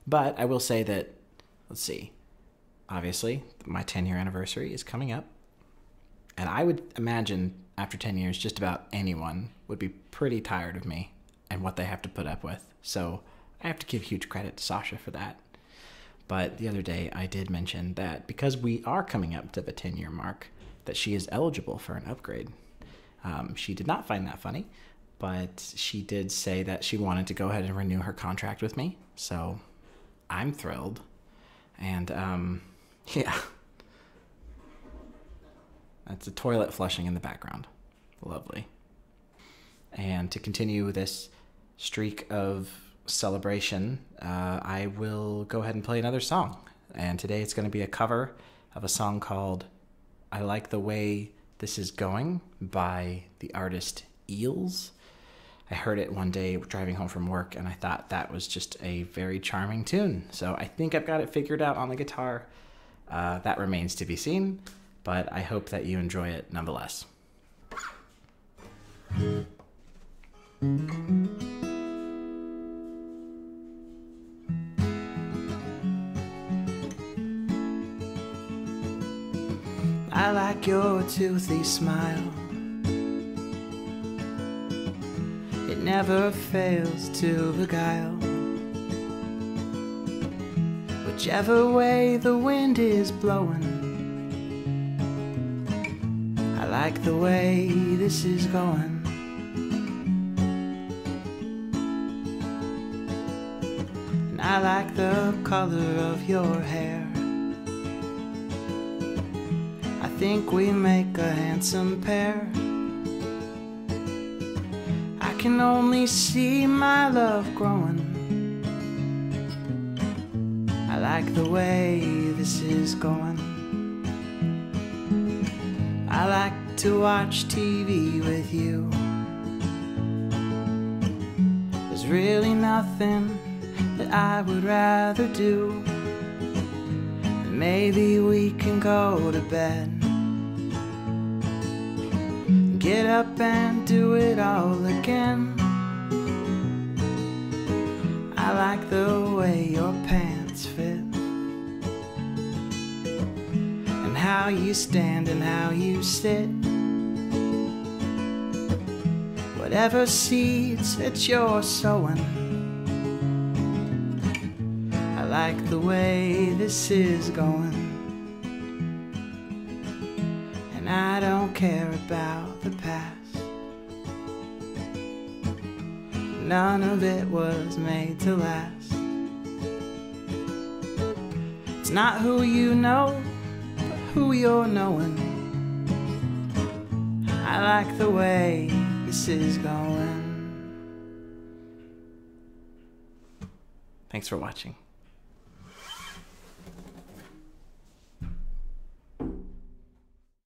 But I will say that, let's see, obviously my 10-year anniversary is coming up. And I would imagine after 10 years, just about anyone would be pretty tired of me and what they have to put up with. So I have to give huge credit to Sasha for that. But the other day I did mention that because we are coming up to the 10-year mark, that she is eligible for an upgrade. She did not find that funny, but she did say that she wanted to go ahead and renew her contract with me. So I'm thrilled. And yeah. That's a toilet flushing in the background. Lovely. And to continue this streak of celebration, I will go ahead and play another song. And today it's going to be a cover of a song called I Like the Way This Is Going by the artist Eels. I heard it one day driving home from work, and I thought that was just a very charming tune. So I think I've got it figured out on the guitar. That remains to be seen, but I hope that you enjoy it nonetheless. I like your toothy smile. It never fails to beguile. Whichever way the wind is blowing, I like the way this is going. And I like the color of your hair. I think we make a handsome pair. I can only see my love growing. I like the way this is going. I like to watch TV with you. There's really nothing that I would rather do. And maybe we can go to bed, get up and do it all again. I like the way your pants fit, and how you stand and how you sit. Whatever seeds that you're sowing, I like the way this is going. And I don't care about the past. None of it was made to last. It's not who you know, but who you're knowing. I like the way this is going. Thanks for watching.